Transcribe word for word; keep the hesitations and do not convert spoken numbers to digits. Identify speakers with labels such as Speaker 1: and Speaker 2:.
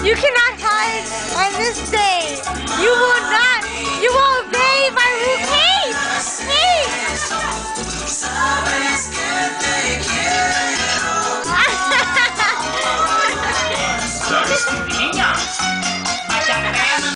Speaker 1: You cannot hide on this day. You will not